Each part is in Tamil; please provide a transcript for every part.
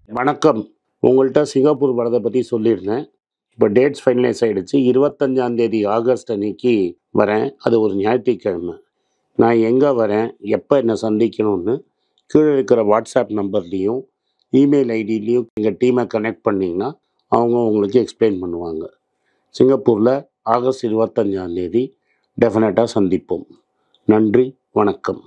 வணக்கம். உங்கள்ட்ட சிங்கப்பூர் வரத பத்தி சொல்லியிருந்தேன். இப்போ டேட்ஸ் ஃபைனலைஸ் ஆயிடுச்சு. 25ஆம் தேதி ஆகஸ்ட் அன்னைக்கு வரேன். அது ஒரு ஞாயிற்றுக்கிழமை. நான் எங்க வரேன், எப்ப என்ன சந்திக்கணும்னு கீழ இருக்கிற வாட்ஸ்அப் நம்பர்லயும், இமெயில் ஐடிலயும் எங்க டீம கனெக்ட் பண்ணீங்கன்னா, அவங்க உங்களுக்கு எக்ஸ்பிளைன் பண்ணுவாங்க. சிங்கப்பூர்ல ஆகஸ்ட் 25ஆம் தேதி டெஃபினட்டா சந்திப்போம். நன்றி, வணக்கம்.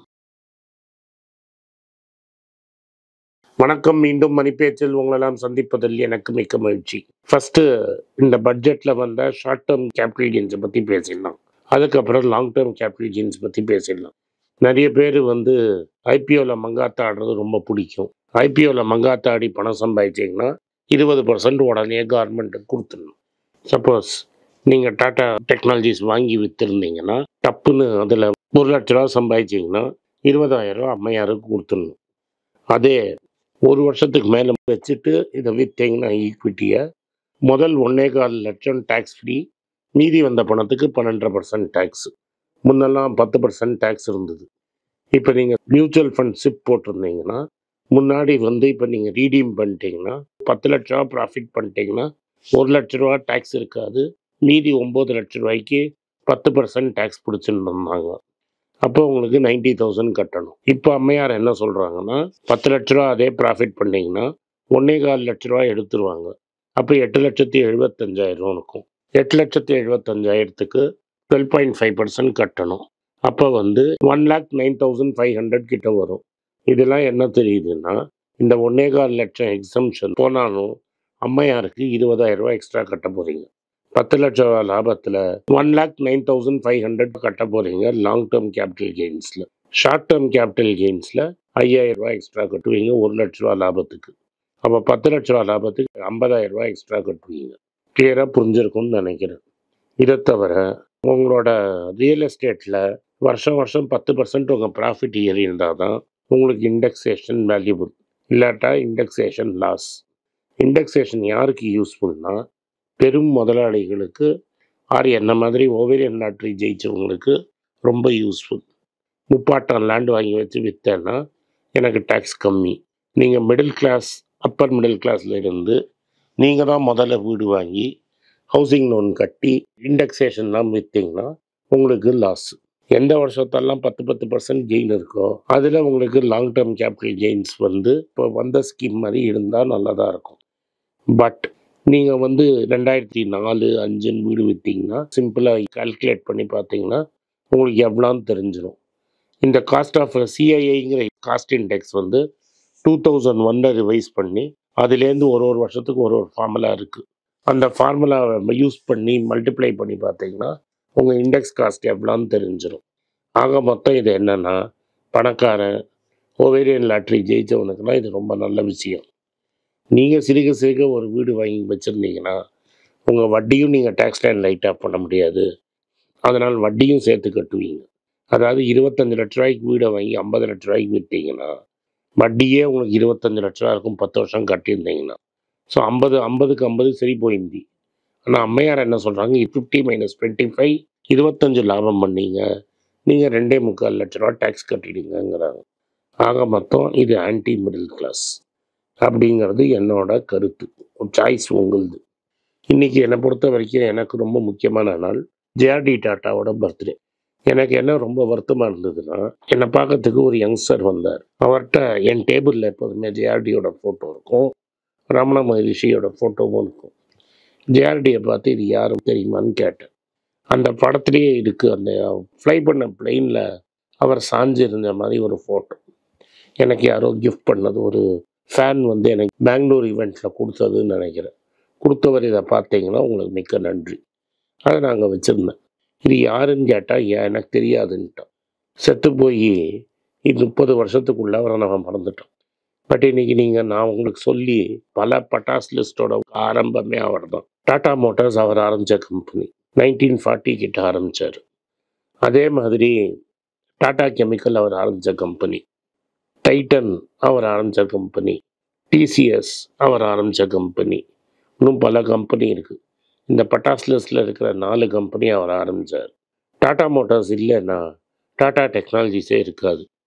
வணக்கம். மீண்டும் மணிப்பேச்சில் உங்களெல்லாம் சந்திப்பதில் எனக்கு மிக்க மகிழ்ச்சி. ஃபர்ஸ்ட் இந்த பட்ஜெட்ல வந்த ஷார்ட் டேர்ம் கேபிட்டல் கெயின்ஸை பத்தி பேசிடலாம். அதுக்கப்புறம் லாங் டேர்ம் கேபிட்டல் கெயின்ஸ் பத்தி பேசிடலாம். நிறைய பேர் ஐபிஓல மங்காத்தா ஆடுறது ரொம்ப பிடிக்கும். ஐபிஓல மங்காத்தா ஆடி பணம் சம்பாதிச்சிங்கன்னா 20% உடனே கவர்மெண்ட்டுக்கு கொடுத்துடணும். சப்போஸ் நீங்க டாடா டெக்னாலஜிஸ் வாங்கி வித்திருந்தீங்கன்னா டப்புன்னு அதில் 1 லட்ச ரூபா சம்பாதிச்சிங்கன்னா 20,000 ரூபா அம்மையாருக்கு கொடுத்துடணும். அதே 1 வருஷத்துக்கு மேலே வச்சுட்டு இதை விற்றீங்கன்னா ஈக்விட்டியை முதல் 1.25 லட்சம் டேக்ஸ் ஃப்ரீ, மீதி வந்த பணத்துக்கு 12% டேக்ஸ். முன்னெல்லாம் 10% டேக்ஸ் இருந்தது. இப்போ நீங்கள் மியூச்சுவல் ஃபண்ட் சிப் போட்டிருந்தீங்கன்னா முன்னாடி இப்போ நீங்கள் ரீடீம் பண்ணிட்டீங்கன்னா 10 லட்ச ரூபா ப்ராஃபிட் பண்ணிட்டீங்கன்னா 1 லட்ச ரூபா டேக்ஸ் இருக்காது. மீதி 9 லட்ச ரூபாய்க்கு 10% டேக்ஸ் பிடிச்சின்னு இருந்தாங்க. அப்போ உங்களுக்கு 90,000 கட்டணும். இப்போ அம்மையார் என்ன சொல்கிறாங்கன்னா 10 லட்ச ரூபா அதே ப்ராஃபிட் பண்ணிங்கன்னா 1.25 லட்ச ரூபா எடுத்துருவாங்க. அப்போ 8,75,000 இருக்கும். 8,75,000க்கு 12.5% கட்டணும். அப்போ 1,09,500 கிட்ட வரும். இதெல்லாம் என்ன தெரியுதுன்னா, இந்த 1.25 லட்சம் எக்ஸம்ஷன் போனாலும் அம்மையாருக்கு 20,000 ரூபா எக்ஸ்ட்ரா கட்ட போகிறீங்க. 10 லட்ச ரூபா லாபத்தில் 1,09,500 கட்ட போகிறீங்க லாங் டேர்ம் கேபிட்டல் கெயின்ஸில். ஷார்ட் டேர்ம் கேபிட்டல் கெயின்ஸில் 5,000 ரூபா எக்ஸ்ட்ரா கட்டுவீங்க 1 லட்ச ரூபா லாபத்துக்கு. அப்போ 10 லட்ச ரூபா லாபத்துக்கு 50,000 ரூபா எக்ஸ்ட்ரா கட்டுவீங்க. கிளியராக புரிஞ்சிருக்கும்னு நினைக்கிறேன். இதை தவிர உங்களோட ரியல் எஸ்டேட்டில் வருஷம் 10% உங்கள் ப்ராஃபிட் ஏறி இருந்தால் தான் உங்களுக்கு இண்டெக்ஸேஷன் வேல்யூபிள், இல்லாட்டா இண்டெக்ஸேஷன் லாஸ். இண்டெக்ஸேஷன் யாருக்கு யூஸ்ஃபுல்னா, பெரும் முதலாளிகளுக்கு ஆர் என்ன மாதிரி ஓவேரியன் லாட்ரி ஜெயிச்சவங்களுக்கு ரொம்ப யூஸ்ஃபுல். முப்பாட்டம் லேண்ட் வாங்கி வச்சு விற்றேன்னா எனக்கு டேக்ஸ் கம்மி. நீங்கள் மிடில் கிளாஸ், அப்பர் மிடில் கிளாஸில் இருந்து நீங்கள் தான் முதல்ல வீடு வாங்கி ஹவுசிங் லோன் கட்டி இண்டெக்ஸேஷன்லாம் விற்றீங்கன்னா உங்களுக்கு லாஸ். எந்த வருஷத்தெல்லாம் 10% கெயின் இருக்கோ அதில் உங்களுக்கு லாங் டேர்ம் கேபிட்டல் கெயின்ஸ் இப்போ வந்த ஸ்கீம் மாதிரி இருந்தால் நல்லதாக இருக்கும். பட் நீங்கள் 2004, 2005 வீடு விற்றீங்கன்னா சிம்பிளாக கால்குலேட் பண்ணி பார்த்தீங்கன்னா உங்களுக்கு எவ்வளோன்னு தெரிஞ்சிடும். இந்த காஸ்ட் ஆஃப் சிஐஐங்கிற காஸ்ட் இண்டெக்ஸ் 2001 ரிவைஸ் பண்ணி அதுலேருந்து ஒரு வருஷத்துக்கு ஒரு ஃபார்முலா இருக்குது. அந்த ஃபார்முலாவை யூஸ் பண்ணி மல்டிப்ளை பண்ணி பார்த்தீங்கன்னா உங்கள் இண்டெக்ஸ் காஸ்ட் எவ்வளோன்னு தெரிஞ்சிடும். ஆக மொத்தம் இது என்னென்னா, பணக்காரன் ஓவேரியன் லாட்ரி ஜெயித்தவனுக்குலாம் இது ரொம்ப நல்ல விஷயம். நீங்கள் சிறுக ஒரு வீடு வாங்கி வச்சுருந்தீங்கன்னா உங்கள் வட்டியும் நீங்கள் டேக்ஸ் லைன் லைட்டாக பண்ண முடியாது. அதனால் வட்டியும் சேர்த்து கட்டுவீங்க. அதாவது 25 லட்ச ரூபாய்க்கு வீடை வாங்கி 50 லட்ச ரூபாய்க்கு விற்றீங்கன்னா வட்டியே உங்களுக்கு 25 லட்ச ரூபா இருக்கும் 10 வருஷம் கட்டியிருந்தீங்கன்னா. ஸோ 50க்கு 50 சரி போயிந்தி. ஆனால் அம்மையார் என்ன சொல்கிறாங்க, 50 - 25 25 லாபம் பண்ணீங்க, நீங்கள் 2.25 லட்ச ரூபா டேக்ஸ் கட்டிடுங்கிறாங்க. ஆக மொத்தம் இது ஆன்டி மிடில் கிளாஸ் அப்படிங்கிறது என்னோட கருத்து. சாய்ஸ் உங்களுது. இன்றைக்கி என்னை பொறுத்த வரைக்கும் எனக்கு ரொம்ப முக்கியமான நாள் ஜேஆர்டி டாட்டாவோட பர்த்டே. எனக்கு என்ன ரொம்ப வருத்தமாக இருந்ததுன்னா, என்னை பார்க்கறதுக்கு ஒரு யங்ஸ்டர் வந்தார். அவர்கிட்ட என் டேபிளில் எப்போதுமே ஜேஆர்டியோட ஃபோட்டோ இருக்கும், ரமண மகரிஷியோட ஃபோட்டோவும் இருக்கும். ஜேஆர்டியை பார்த்து இது யாரும் தெரியுமான்னு கேட்டேன். அந்த படத்துலேயே இருக்குது, அந்த ஃப்ளை பண்ண பிளெயினில் அவர் சாஞ்சு இருந்த மாதிரி ஒரு ஃபோட்டோ. எனக்கு யாரோ கிஃப்ட் பண்ணது, ஒரு ஃபேன் எனக்கு பெங்களூர் ஈவெண்ட்டில் கொடுத்ததுன்னு நினைக்கிறேன். கொடுத்தவர் இதை பார்த்தீங்கன்னா உங்களுக்கு மிக்க நன்றி. அதை நாங்கள் வச்சுருந்தேன். இது யாருன்னு கேட்டால் எனக்கு தெரியாதுன்ட்டோம். செத்து போய் இது 30 வருஷத்துக்குள்ளே அவரை நம்ம மறந்துட்டோம். பட் இன்றைக்கி நான் உங்களுக்கு சொல்லி பல பட்டாஸ் லிஸ்ட்டோட ஆரம்பமே அவர் தான். டாடா மோட்டார்ஸ் அவர் ஆரம்பித்த கம்பெனி 1940 கிட்ட ஆரம்பித்தார். அதே மாதிரி டாடா கெமிக்கல் அவர் ஆரம்பித்த கம்பெனி, டைட்டன் அவர் ஆரம்பித்த கம்பெனி, டிசிஎஸ் அவர் ஆரம்பித்த கம்பெனி, இன்னும் பல கம்பெனி இருக்குது. இந்த பட்டாஸ் லிஸ்ட்டில் இருக்கிற 4 கம்பெனி அவர் ஆரம்பித்தார். டாடா மோட்டார்ஸ் இல்லைன்னா டாடா டெக்னாலஜிஸே இருக்காது.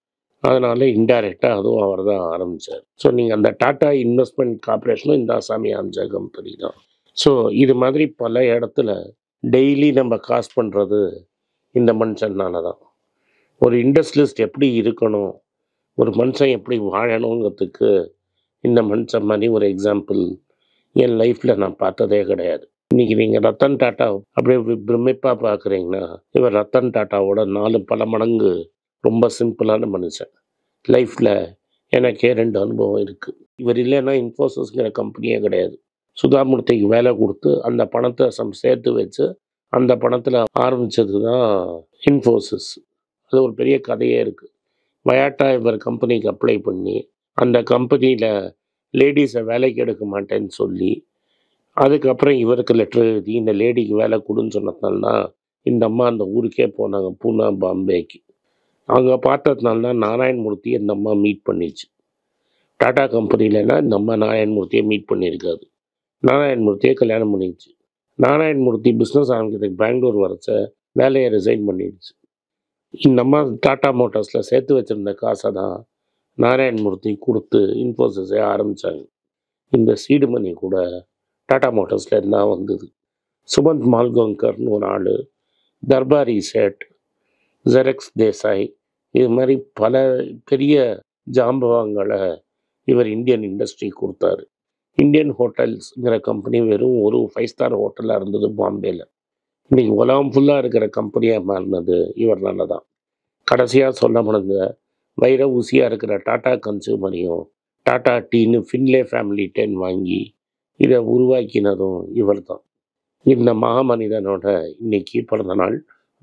அதனால் இன்டைரக்டாக அதுவும் அவர் தான் ஆரம்பித்தார். ஸோ நீங்கள் அந்த டாட்டா இன்வெஸ்ட்மெண்ட் கார்ப்பரேஷனும் இந்த ஆசாமி ஆரம்பித்த கம்பெனி தான். ஸோ இது மாதிரி பல இடத்துல டெய்லி நம்ம காசு பண்ணுறது இந்த மனுஷனால தான். ஒரு இண்டஸ்ட்ரியலிஸ்ட் எப்படி இருக்கணும், ஒரு மனுஷன் எப்படி வாழணுங்கிறதுக்கு இந்த மனுஷன் மாதிரி ஒரு எக்ஸாம்பிள் என் லைஃப்பில் நான் பார்த்ததே கிடையாது. இன்றைக்கி நீங்கள் ரத்தன் டாட்டா அப்படியே பிரமிப்பாக பார்க்குறீங்கன்னா, இவர் ரத்தன் டாட்டாவோட 4 பல மடங்கு ரொம்ப சிம்பிளான மனுஷன். லைஃப்பில் எனக்கே 2 அனுபவம் இருக்குது. இவர் இல்லைன்னா இன்ஃபோசிஸ்ங்கிற கம்பெனியே கிடையாது. சுதாமூர்த்திக்கு வேலை கொடுத்து அந்த பணத்தை சேர்த்து வச்சு அந்த பணத்தில் ஆரம்பித்தது தான் இன்ஃபோசிஸ். அது ஒரு பெரிய கதையே இருக்குது. வயாட்டா இவர் கம்பெனிக்கு அப்ளை பண்ணி அந்த கம்பெனியில் லேடிஸை வேலைக்கு எடுக்க மாட்டேன்னு சொல்லி அதுக்கப்புறம் இவருக்கு லெட்டர் எழுதி இந்த லேடிக்கு வேலை கொடுன்னு சொன்னதுனால தான் இந்த அம்மா அந்த ஊருக்கே போனாங்க, பூனா பாம்பேக்கு. அங்கே பார்த்ததுனால தான் நாராயணமூர்த்தி இந்த அம்மா மீட் பண்ணிச்சு. டாடா கம்பெனிலனா இந்த அம்மா நாராயணமூர்த்தியை மீட் பண்ணியிருக்காது. நாராயணமூர்த்தியை கல்யாணம் பண்ணிடுச்சு. நாராயணமூர்த்தி பிஸ்னஸ் ஆரம்பிக்கிறதுக்கு பெங்களூர் வரச்ச வேலையை ரிசைன் பண்ணிடுச்சு. இந்த அம்மா டாடா மோட்டார்ஸில் சேர்த்து வச்சுருந்த காசை தான் நாராயணமூர்த்தி கொடுத்து இன்ஃபோசிஸை ஆரம்பித்தாங்க. இந்த சீடு மணி கூட டாடா மோட்டார்ஸில் இருந்தால் வந்தது. சுமந்த் மால்கோங்கர்னு ஒரு ஆள், தர்பாரி சேட், ஜெரெக்ஸ் தேசாய், இது மாதிரி பல பெரிய ஜாம்பவான்களை இவர் இந்தியன் இண்டஸ்ட்ரி கொடுத்தாரு. இந்தியன் ஹோட்டல்ஸுங்கிற கம்பெனி வெறும் ஒரு 5 ஸ்டார் ஹோட்டலாக இருந்தது பாம்பேயில். இன்றைக்கி உலகம் ஃபுல்லாக இருக்கிற கம்பெனியாக மாறினது இவர்னால தான். கடைசியாக சொல்ல முடிஞ்ச வைர ஊசியாக இருக்கிற டாடா கன்சூமரையும் டாடா டீன்னு ஃபின்லே ஃபேமிலி 10 வாங்கி இதை உருவாக்கினதும் இவர் தான். இந்த மகாமனிதனோட இன்னைக்கு பிறந்த நாள்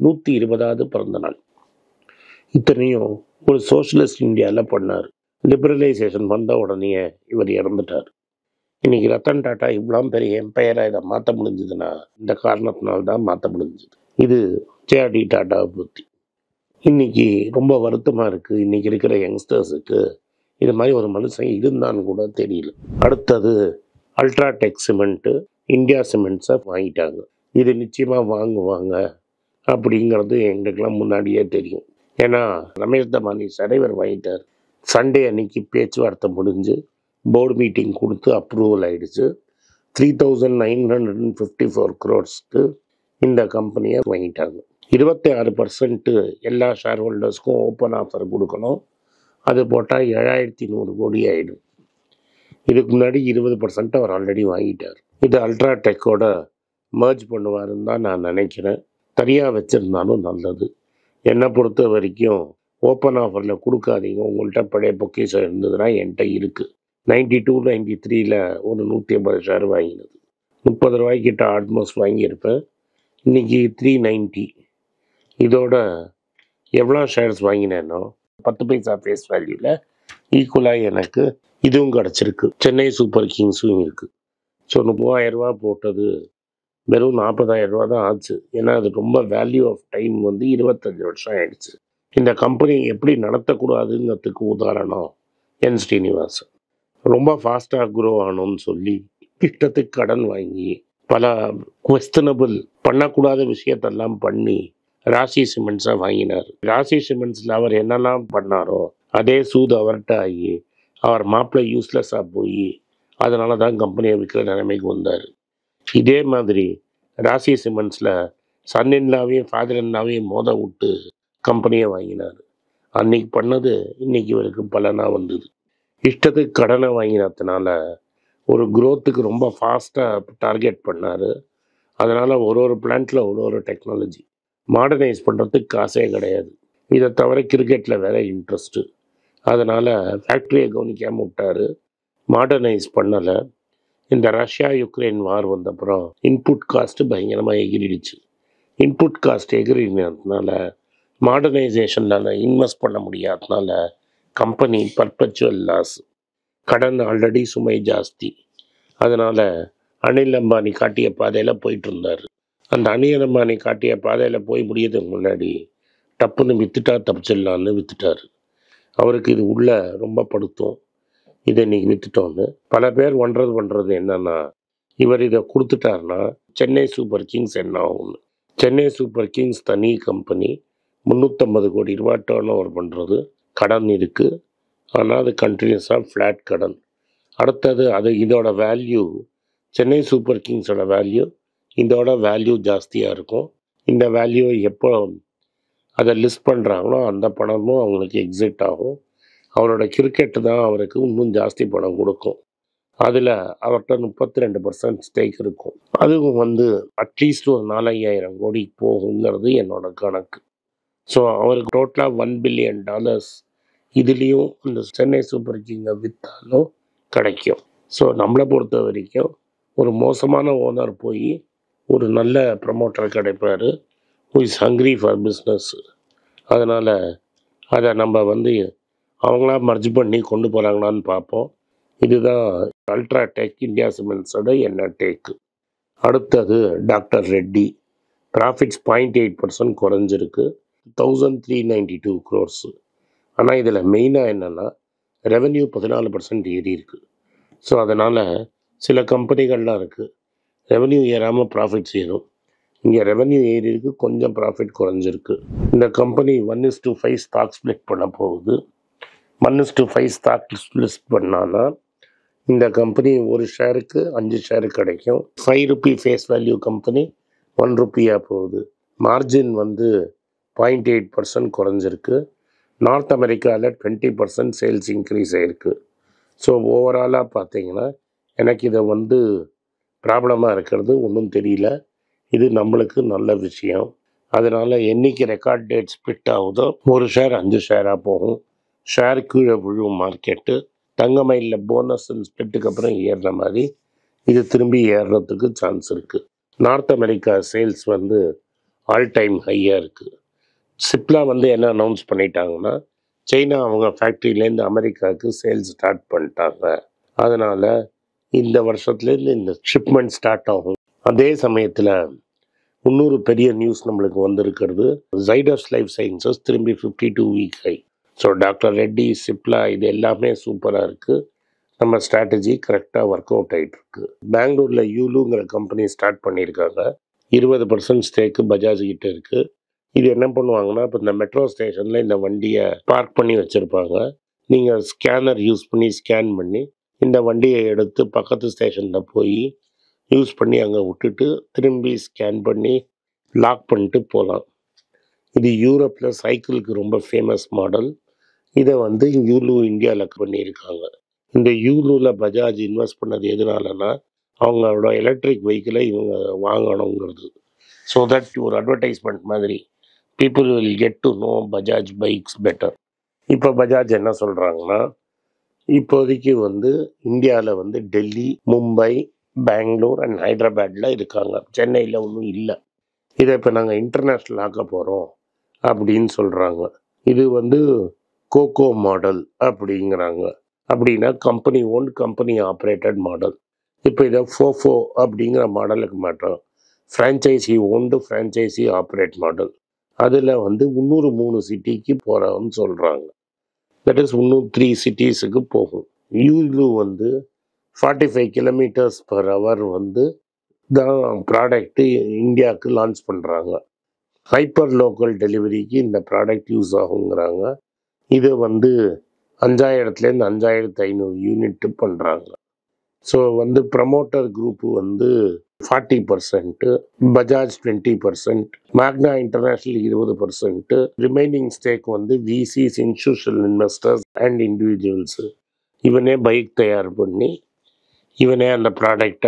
120வது பிறந்த நாள். இத்தனையும் ஒரு சோஷியலிஸ்ட் இந்தியாவில் பண்ணார். லிபரலைசேஷன் வந்த உடனே இவர் இறந்துட்டார். இன்றைக்கி ரத்தன் டாட்டா இவ்வளோ பெரிய எம்பையராக இதை மாற்ற முடிஞ்சதுன்னா இந்த காரணத்தினால்தான் மாற்ற முடிஞ்சது. இது ஜேஆர்டி டாட்டா புத்தி. இன்றைக்கி ரொம்ப வருத்தமாக இருக்குது. இன்றைக்கி இருக்கிற யங்ஸ்டர்ஸுக்கு இது மாதிரி ஒரு மனுஷன் இருந்தான்னு கூட தெரியல. அடுத்தது அல்ட்ராடெக் சிமெண்ட்டு இந்தியா சிமெண்ட்ஸை வாங்கிட்டாங்க. இது நிச்சயமாக வாங்குவாங்க அப்படிங்கிறது எங்களுக்கெல்லாம் முன்னாடியே தெரியும். ஏன்னா ரமேஷ் தமானி தலைவர் வாங்கிட்டார். சண்டே அன்னைக்கு பேச்சுவார்த்தை முடிஞ்சு போர்டு மீட்டிங் கொடுத்து அப்ரூவல் ஆகிடுச்சு. 3954 crores இந்த கம்பெனியை வாங்கிட்டாங்க. 26% எல்லா ஷேர் ஹோல்டர்ஸ்க்கும் ஓப்பன் ஆஃபர் கொடுக்கணும். அது போட்டால் 7100 கோடி ஆகிடும். இதுக்கு முன்னாடி 20% அவர் ஆல்ரெடி வாங்கிட்டார். இது அல்ட்ராடெக்கோட மர்ஜ் பண்ணுவாருன்னு தான் நான் நினைக்கிறேன். தனியாக வச்சுருந்தாலும் நல்லது. என்னை பொறுத்த வரைக்கும் ஓப்பன் ஆஃபரில் கொடுக்காதீங்க. உங்கள்கிட்ட பழைய பொக்கேஷன் இருந்ததுன்னா என்கிட்ட இருக்குது. 92, 93 ஒரு 150 ஷேர் வாங்கினது. 30 ரூபாய்க்கிட்ட ஆல்மோஸ்ட் வாங்கியிருப்பேன். இன்றைக்கி 390. இதோட எவ்வளோ ஷேர்ஸ் வாங்கினேனோ 10 பைசா ஃபேஸ் வேல்யூவில் ஈக்குவலாக எனக்கு இதுவும் கிடச்சிருக்கு. சென்னை சூப்பர் கிங்ஸும் இருக்குது. ஸோ 30,000 ரூபா போட்டது வெறும் 40,000 ரூபா தான் ஆச்சு. ஏன்னா அது ரொம்ப வேல்யூ ஆஃப் டைம் 25 வருஷம் ஆயிடுச்சு. இந்த கம்பெனி எப்படி நடத்தக்கூடாதுங்கிறதுக்கு உதாரணம் என் ஸ்ரீனிவாசன். ரொம்ப ஃபாஸ்ட்டாக க்ரோ ஆகணும்னு சொல்லி இஷ்டத்துக்கு கடன் வாங்கி பல குவெஸ்டனபிள் பண்ணக்கூடாத விஷயத்தெல்லாம் பண்ணி ராசி சிமெண்ட்ஸை வாங்கினார். ராசி சிமெண்ட்ஸில் அவர் என்னெல்லாம் பண்ணாரோ அதே சூது அவர்கிட்ட ஆகி அவர் மாப்பிள்ளை யூஸ்லெஸ்ஸாக போய் அதனால தான் கம்பெனியை விற்கிற நிலைமைக்கு வந்தார். இதே மாதிரி ராசி சிமெண்ட்ஸில் சன்னின்லாவையும் ஃபாதரின்லாவையும் மோத விட்டு கம்பெனியை வாங்கினார். அன்னைக்கு பண்ணது இன்னைக்கு இவருக்கு பலனாக வந்தது. இஷ்டத்துக்கு கடனை வாங்கினதுனால ஒரு க்ரோத்துக்கு ரொம்ப ஃபாஸ்ட்டாக டார்கெட் பண்ணார். அதனால் ஒரு பிளான்ட்டில் ஒரு டெக்னாலஜி மாடர்னைஸ் பண்ணுறதுக்கு காசே கிடையாது. இதை தவிர கிரிக்கெட்டில் வேற இன்ட்ரெஸ்ட்டு. அதனால் ஃபேக்ட்ரியை கவனிக்காமல் விட்டார், மாடர்னைஸ் பண்ணலை. இந்த ரஷ்யா யுக்ரைன் வார் வந்தப்புறம் இன்புட் காஸ்ட்டு பயங்கரமாக எகிரிடுச்சு. இன்புட் காஸ்ட் எகிரினதுனால மாடர்னைசேஷனில் இன்வெஸ்ட் பண்ண முடியாததுனால கம்பெனி பர்பச்சுவல் லாஸ். கடன் ஆல்ரெடி சுமை ஜாஸ்தி. அதனால் அனில் அம்பானி காட்டிய பாதையில் போயிட்டு இருந்தார். அந்த அனில் அம்பானி காட்டிய பாதையில் போய் முடியறதுக்கு முன்னாடி டப்புன்னு விற்றுட்டா தப்பிச்சிடலான்னு விற்றுட்டார். அவருக்கு இது உள்ள ரொம்ப படுத்தும். இதை இன்றைக்கி விற்றுட்டோன்னு பல பேர் பண்ணுறது என்னென்னா, இவர் இதை கொடுத்துட்டாருன்னா சென்னை சூப்பர் கிங்ஸ் என்ன ஆகும்னு. சென்னை சூப்பர் கிங்ஸ் தனி கம்பெனி, 350 கோடி ரூபா டர்ன் ஓவர் பண்ணுறது. கடன் இருக்குது. ஆனால் அது கண்டினியூஸாக ஃப்ளாட் கடன். அடுத்தது இதோட வேல்யூ சென்னை சூப்பர் கிங்ஸோட வேல்யூ இதோட வேல்யூ ஜாஸ்தியாக இருக்கும். இந்த வேல்யூ எப்போ அதை லிஸ்ட் பண்ணுறாங்களோ அந்த பணமும் அவங்களுக்கு எக்ஸிட் ஆகும். அவரோட கிரிக்கெட்டு தான் அவருக்கு இன்னும் ஜாஸ்தி பணம் கொடுக்கும். அதில் அவர்கிட்ட 32% ஸ்டேக் இருக்கும். அதுவும் அட்லீஸ்ட் ஒரு 4,000 கோடி போகுங்கிறது என்னோட கணக்கு. ஸோ அவருக்கு டோட்டலாக $1 பில்லியன் இதுலேயும் இந்த சென்னை சூப்பர் கிங்கை விற்றாலும் கிடைக்கும். ஸோ நம்மளை பொறுத்த வரைக்கும் ஒரு மோசமான ஓனர் போய் ஒரு நல்ல ப்ரமோட்டர் கிடைப்பார், who is hungry for business. அதனால் அதை நம்ம அவங்களா மர்ஜ் பண்ணி கொண்டு போகிறாங்களான்னு பார்ப்போம். இதுதான் அல்ட்ராடெக் இந்தியா சிமெண்ட்ஸோட என்ன டேக்கு. அடுத்தது டாக்டர் ரெட்டி. ப்ராஃபிட்ஸ் 0.8% குறைஞ்சிருக்கு, 1392 crores. ஆனால் இதில் மெயினாக என்னென்னா ரெவென்யூ 14% ஏறி இருக்குது. ஸோ அதனால் சில கம்பெனிகள்லாம் இருக்குது ரெவென்யூ ஏறாமல் ப்ராஃபிட்ஸ் ஏறும். இங்கே ரெவென்யூ ஏறி இருக்குது, கொஞ்சம் ப்ராஃபிட் குறைஞ்சிருக்கு. இந்த கம்பெனி 1:5 ஸ்டாக் ஸ்ப்ளிட் பண்ண போகுது. 1:5 ஸ்டாக் ஸ்ப்ளிட் பண்ணான்னா இந்த கம்பெனி ஒரு ஷேருக்கு 5 ஷேரு கிடைக்கும். 5 ரூபி ஃபேஸ் வேல்யூ கம்பெனி 1 ரூபியாக போகுது. மார்ஜின் 0.8% குறைஞ்சிருக்கு. நார்த் அமெரிக்காவில் 20% சேல்ஸ் இன்க்ரீஸ் ஆகிருக்கு. ஸோ ஓவராலாக பார்த்தீங்கன்னா எனக்கு இதை ப்ராப்ளமாக இருக்கிறது ஒன்றும் தெரியல. இது நம்மளுக்கு நல்ல விஷயம். அதனால் என்றைக்கு ரெக்கார்ட் டேட் ஸ்பிட் ஆகுதோ ஒரு ஷேர் 5 ஷேராக போகும். ஷேர் கீழே விழுவும் மார்க்கெட்டு. தங்கமயிலில் போனஸ் ஸ்பிட்டுக்கு அப்புறம் ஏறுற மாதிரி இது திரும்பி ஏறுறதுக்கு சான்ஸ் இருக்குது. North America sales all time ஹையாக இருக்குது. சிப்லா என்ன அனௌன்ஸ் பண்ணிட்டாங்கன்னா சைனா அவங்க ஃபேக்ட்ரியிலேருந்து அமெரிக்காவுக்கு சேல்ஸ் ஸ்டார்ட் பண்ணிட்டாங்க. அதனால் இந்த வருஷத்துலேருந்து இந்த ஷிப்மெண்ட் ஸ்டார்ட் ஆகும். அதே சமயத்தில் இன்னொரு பெரிய நியூஸ் நம்மளுக்கு வந்திருக்கிறது, ஜைடஸ் லைஃப் சயின்சஸ் திரும்பி 52 week high. So doctor Reddy, Cipla இது எல்லாமே சூப்பராக இருக்குது. நம்ம ஸ்ட்ராட்டஜி கரெக்டாக ஒர்க் அவுட் ஆகிட்டுருக்கு. பெங்களூரில் யூலுங்கிற கம்பெனி ஸ்டார்ட் பண்ணியிருக்காங்க. 20% ஸ்டேக்கு பஜாஜ் கிட்ட இருக்குது. இது என்ன பண்ணுவாங்கன்னா, இப்போ இந்த மெட்ரோ ஸ்டேஷனில் இந்த வண்டியை பார்க் பண்ணி வச்சுருப்பாங்க. நீங்கள் ஸ்கேனர் யூஸ் பண்ணி ஸ்கேன் பண்ணி இந்த வண்டியை எடுத்து பக்கத்து ஸ்டேஷனில் போய் யூஸ் பண்ணி அங்கே விட்டுட்டு திரும்பி ஸ்கேன் பண்ணி லாக் பண்ணிட்டு போகலாம். இது யூரோப்பில் சைக்கிளுக்கு ரொம்ப ஃபேமஸ் மாடல். இதை யூலு இந்தியாவில் பண்ணியிருக்காங்க. இந்த யூலுவில் பஜாஜ் இன்வெஸ்ட் பண்ணது எதனாலனா அவங்களோட எலக்ட்ரிக் வெஹிக்கிளை இவங்க வாங்கணுங்கிறது. ஸோ தட் ஒரு அட்வர்டைஸ்மெண்ட் மாதிரி people will get to know Bajaj bikes better. இப்போ பஜாஜ் என்ன சொல்கிறாங்கன்னா, இப்போதைக்கு இந்தியாவில் டெல்லி, மும்பை, பெங்களூர் அண்ட் ஹைதராபாத்தில் இருக்காங்க. சென்னையில் ஒன்றும் இல்லை. இதை இப்போ நாங்கள் இன்டர்நேஷ்னல் ஆக்க போகிறோம் அப்படின்னு சொல்கிறாங்க. இது கோகோ மாடல் அப்படிங்கிறாங்க. அப்படின்னா company own company operated model. இப்போ இதை ஃபோஃபோ அப்படிங்கிற மாடலுக்கு மாட்டோம். Franchisee owned franchisee operate model. அதில் இன்னொரு 3 சிட்டிக்கு போகிறோம்னு சொல்கிறாங்க. தட் இஸ் இன்னும் 3 சிட்டிஸுக்கு போகும். யூலு 45 km/h தான் ப்ராடக்ட்டு இந்தியாவுக்கு லான்ச் பண்ணுறாங்க. ஹைப்பர் லோக்கல் டெலிவரிக்கு இந்த ப்ராடக்ட் யூஸ் ஆகுங்கிறாங்க. இது 5000லேருந்து 5500 யூனிட்டு பண்ணுறாங்க. So promoter group 40%, Bajaj 20%, Magna International 20%, remaining stake VCs, institutional investors and individuals. இவனே பைக் தயார் பண்ணி இவனே அந்த ப்ராடக்டை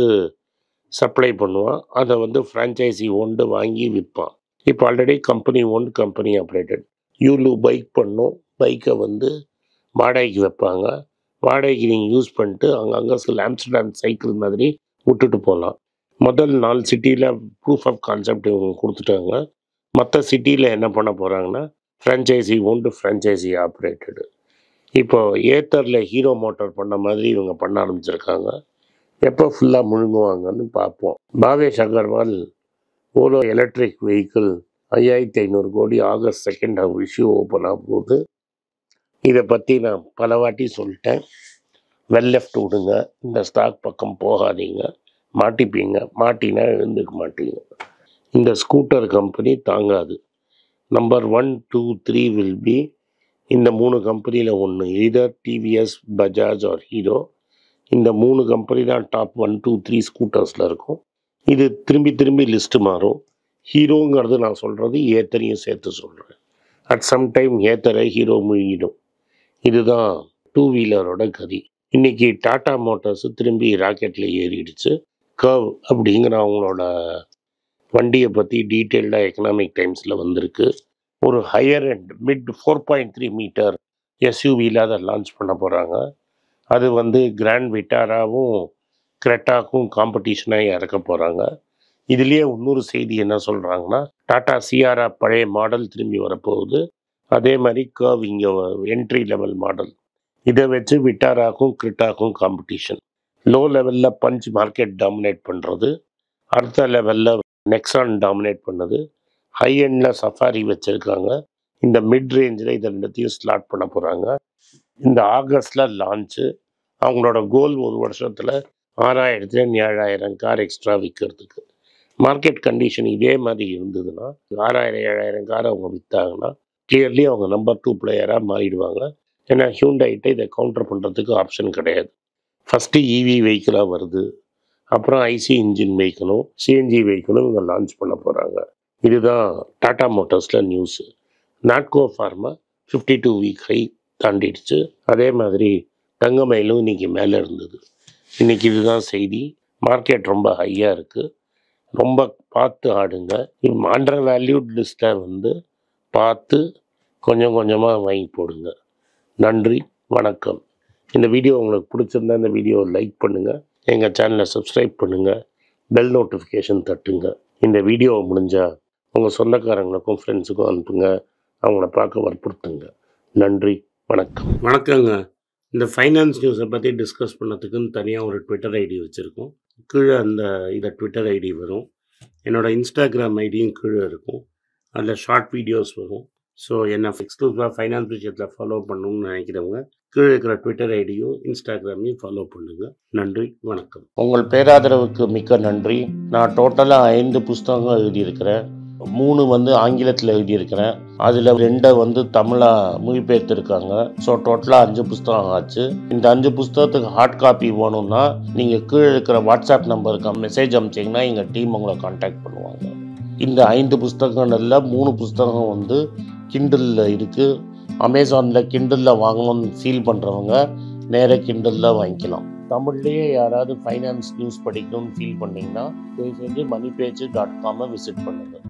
சப்ளை பண்ணுவான். அதை ஃப்ரான்ச்சைசி ஓண்டு வாங்கி விற்பான். இப்போ already company owned company operated. Yulu bike பண்ணும். பைக்கை வாடகைக்கு வைப்பாங்க. வாடகைக்கு நீங்கள் யூஸ் பண்ணிட்டு அங்கங்கே ஆம்ஸ்டர்டாம் சைக்கிள் மாதிரி விட்டுட்டு போகலாம். முதல் 4 சிட்டியில் ப்ரூஃப் ஆஃப் கான்செப்ட் இவங்க கொடுத்துட்டாங்க. மற்ற சிட்டியில் என்ன பண்ண போகிறாங்கன்னா ஃப்ரான்ச்சைசி ஓன்டு ஃப்ரான்ச்சைசி ஆப்ரேட்டடு. இப்போது ஏத்தரில் ஹீரோ மோட்டார் பண்ண மாதிரி இவங்க பண்ண ஆரம்பிச்சிருக்காங்க. எப்போ ஃபுல்லாக முழுங்குவாங்கன்னு பார்ப்போம். பாவேஷ் அகர்வால் ஓலோ எலக்ட்ரிக் வெஹிக்கிள் 5500 கோடி ஆகஸ்ட் 2 இஷ்யூ ஓப்பன் ஆக போகுது. இதை பற்றி நான் பல வாட்டி சொல்லிட்டேன். வெல் லெஃப்ட் விடுங்க, இந்த ஸ்டாக் பக்கம் போகாதீங்க, மாட்டிப்பீங்க, மாட்டினா எழுந்துக்க மாட்டீங்க. இந்த ஸ்கூட்டர் கம்பெனி தாங்காது. நம்பர் 1, 2, 3 வில் பி இந்த 3 கம்பெனியில் ஒன்று, எய்தர் டிவிஎஸ், பஜாஜ் ஆர் ஹீரோ. இந்த 3 கம்பெனி தான் டாப் 1, 2, 3 ஸ்கூட்டர்ஸில் இருக்கும். இது திரும்பி திரும்பி லிஸ்ட்டு மாறும். ஹீரோங்கிறது நான் சொல்கிறது ஏத்தரையும் சேர்த்து சொல்கிறேன். அட் சம் டைம் ஏத்தரை ஹீரோ முழுகிடும். இதுதான் டூ வீலரோட கதி. இன்றைக்கி டாடா மோட்டார்ஸு திரும்பி ராக்கெட்டில் ஏறிடுச்சு. கர்வ் அப்படிங்கிற அவங்களோட வண்டியை பற்றி டீட்டெயில்டாக எக்கனாமிக் டைம்ஸில் வந்திருக்கு. ஒரு ஹையர் அண்ட் மிட் 4.3 மீட்டர் எஸ்யூவியில் அதை லான்ச் பண்ண போகிறாங்க. அது வந்து கிராண்ட் விட்டாராவும் கிரெட்டாக்கும் காம்படிஷனாக இறக்க போகிறாங்க. இதுலேயே இன்னொரு செய்தி என்ன சொல்கிறாங்கன்னா, டாடா சியாரா பழைய மாடல் திரும்பி வரப்போகுது. அதே மாதிரி கர்வ் இங்கே என்ட்ரி லெவல் மாடல். இதை வச்சு விட்டாராக்கும் கிரெட்டாக்கும் காம்படிஷன். லோ லெவலில் பஞ்ச் மார்க்கெட் டாமினேட் பண்ணுறது, அடுத்த லெவலில் நெக்ஸான் டாமினேட் பண்ணுது, ஹை எண்டில் சஃபாரி வச்சுருக்காங்க. இந்த மிட் ரேஞ்சில் இதை ரெண்டுத்தையும் ஸ்லாட் பண்ண போகிறாங்க. இந்த ஆகஸ்டில் லான்ச்சு. அவங்களோட கோல் ஒரு வருஷத்தில் 6000-7000 கார் எக்ஸ்ட்ரா விற்கிறதுக்கு. மார்க்கெட் கண்டிஷன் இதே மாதிரி இருந்ததுன்னா 6000-7000 கார் அவங்க விற்றாங்கன்னா கிளியர்லி அவங்க நம்பர் 2 பிளேயராக மாறிடுவாங்க. ஏன்னா ஹியூண்டாயிட்ட இதை கவுண்டர் பண்ணுறதுக்கு ஆப்ஷன் கிடையாது. ஃபஸ்ட்டு இவி வெஹிக்கிளாக வருது, அப்புறம் ஐசி இன்ஜின் வெஹிக்கிளும் சிஎன்ஜி வெஹிக்கிளும் இவங்க லான்ச் பண்ண போகிறாங்க. இதுதான் டாடா மோட்டார்ஸில் news. Natco pharma 52 week high தாண்டிடுச்சு. அதே மாதிரி தங்கமயிலும் இன்றைக்கி மேலே இருந்தது. இன்றைக்கி இதுதான் செய்தி. மார்க்கெட் ரொம்ப ஹையாக இருக்குது. ரொம்ப பார்த்து ஆடுங்க. அண்டர் வேல்யூட் லிஸ்ட்டை வந்து பார்த்து கொஞ்சம் கொஞ்சமாக வாங்கி போடுங்க. நன்றி, வணக்கம். இந்த வீடியோ உங்களுக்கு பிடிச்சிருந்தா இந்த வீடியோவை லைக் பண்ணுங்கள், எங்கள் சேனலை சப்ஸ்கிரைப் பண்ணுங்கள், பெல் நோட்டிஃபிகேஷன் தட்டுங்க. இந்த வீடியோவை முடிஞ்சால் உங்கள் சொந்தக்காரங்களுக்கும் ஃப்ரெண்ட்ஸுக்கும் அனுப்புங்க, அவங்கள பார்க்க வற்புறுத்துங்க. நன்றி, வணக்கம். வணக்கங்க. இந்த ஃபைனான்ஸ் நியூஸை பற்றி டிஸ்கஸ் பண்ணதுக்குன்னு தனியாக ஒரு ட்விட்டர் ஐடி வச்சுருக்கோம். கீழே இதை ட்விட்டர் ஐடி வரும். என்னோடய இன்ஸ்டாகிராம் ஐடியும் கீழே இருக்கும். அதில் ஷார்ட் வீடியோஸ் வரும். ஸோ என்னை எக்ஸ்க்ளூசிவாக ஃபைனான்ஸ் விஷயத்தில் ஃபாலோ பண்ணணும்னு நினைக்கிறவங்க கீழே இருக்கிற ட்விட்டர் ஐடியும் இன்ஸ்டாகிராமையும் ஃபாலோ பண்ணுங்கள். நன்றி, வணக்கம். உங்கள் பேராதரவுக்கு மிக்க நன்றி. நான் டோட்டலாக 5 புஸ்தகங்கள் எழுதியிருக்கிறேன். 3 வந்து ஆங்கிலத்தில் எழுதியிருக்கிறேன். அதில் 2 வந்து தமிழாக மொழிபெயர்த்துருக்காங்க. ஸோ டோட்டலாக 5 புஸ்தகம் ஆச்சு. இந்த 5 புஸ்தகத்துக்கு ஹார்ட் காப்பி வேணும்னா நீங்கள் கீழே இருக்கிற வாட்ஸ்அப் நம்பருக்கு மெசேஜ் அனுப்பிச்சிங்கன்னா எங்கள் டீம் உங்களை கான்டாக்ட் பண்ணுவாங்க. இந்த 5 புஸ்தகங்களில் 3 புஸ்தகம் வந்து கிண்டலில் இருக்குது. அமேசானில் கிண்டலில் வாங்கணும்னு ஃபீல் பண்ணுறவங்க நேராக கிண்டலில் வாங்கிக்கலாம். தமிழ்லேயே யாராவது ஃபைனான்ஸ் நியூஸ் படிக்கணும்னு ஃபீல் பண்ணிங்கன்னா தயவுசெஞ்சு moneypage.com விசிட் பண்ணுங்கள்.